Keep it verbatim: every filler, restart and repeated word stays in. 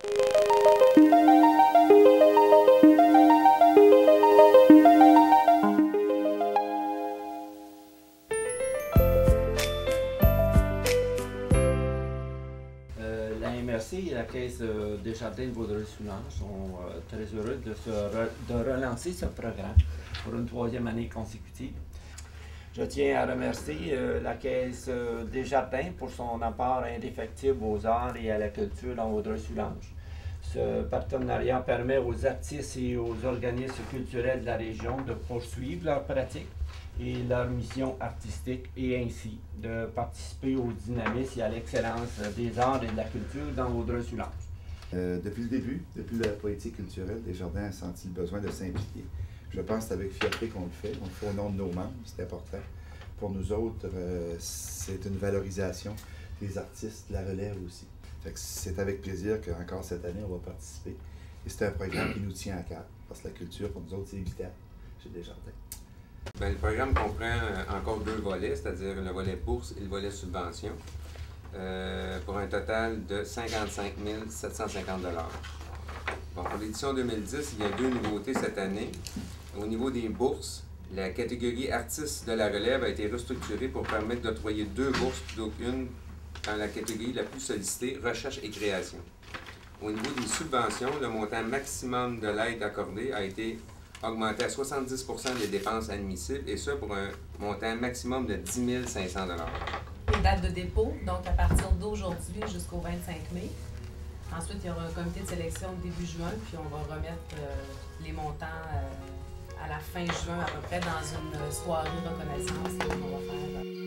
La M R C et la Caisse des Jardins de Vaudreuil-Soulanges sont euh, très heureux de, se re de relancer ce programme pour une troisième année consécutive. Je tiens à remercier euh, la Caisse euh, des Jardins pour son apport indéfectible aux arts et à la culture dans Vaudreuil-Soulanges. Ce partenariat permet aux artistes et aux organismes culturels de la région de poursuivre leurs pratiques et leur mission artistique et ainsi de participer au dynamisme et à l'excellence des arts et de la culture dans Vaudreuil-Soulanges. Euh, depuis le début, depuis la politique culturelle, Desjardins a senti le besoin de s'impliquer. Je pense que c'est avec fierté qu'on le fait. On le fait au nom de nos membres, c'est important. Pour nous autres, euh, c'est une valorisation des artistes, de la relève aussi. C'est avec plaisir qu'encore cette année, on va participer. Et c'est un programme qui nous tient à cœur, parce que la culture, pour nous autres, c'est vital chez Desjardins. Bien, le programme comprend encore deux volets, c'est-à-dire le volet bourse et le volet subvention, euh, pour un total de cinquante-cinq mille sept cent cinquante dollars. Bon, pour l'édition deux mille dix, il y a deux nouveautés cette année. Au niveau des bourses, la catégorie artistes de la relève a été restructurée pour permettre d'octroyer deux bourses plutôt qu'une dans la catégorie la plus sollicitée, recherche et création. Au niveau des subventions, le montant maximum de l'aide accordée a été augmenté à soixante-dix pour cent des dépenses admissibles, et ce pour un montant maximum de dix mille cinq cents dollars. Une date de dépôt, donc à partir d'aujourd'hui jusqu'au vingt-cinq mai. Ensuite, il y aura un comité de sélection début juin, puis on va remettre euh, les montants euh, à la fin juin, à peu près, dans une soirée de reconnaissance qu'on va faire.